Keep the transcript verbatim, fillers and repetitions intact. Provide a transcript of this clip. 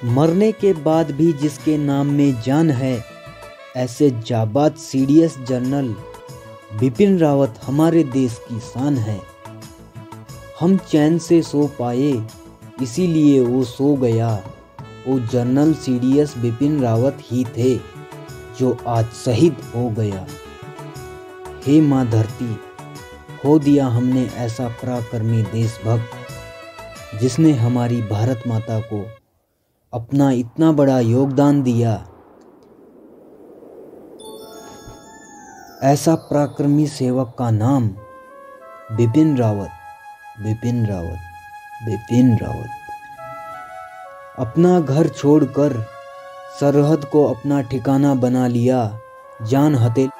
मरने के बाद भी जिसके नाम में जान है, ऐसे जाबाज सीडीएस जनरल बिपिन रावत हमारे देश की शान है। हम चैन से सो पाए इसीलिए वो सो गया। वो जनरल सीडीएस बिपिन रावत ही थे जो आज शहीद हो गया। हे माँ धरती, खो दिया हमने ऐसा पराक्रमी देशभक्त जिसने हमारी भारत माता को अपना इतना बड़ा योगदान दिया। ऐसा पराक्रमी सेवक का नाम बिपिन रावत, बिपिन रावत, बिपिन रावत। अपना घर छोड़कर सरहद को अपना ठिकाना बना लिया। जान हथे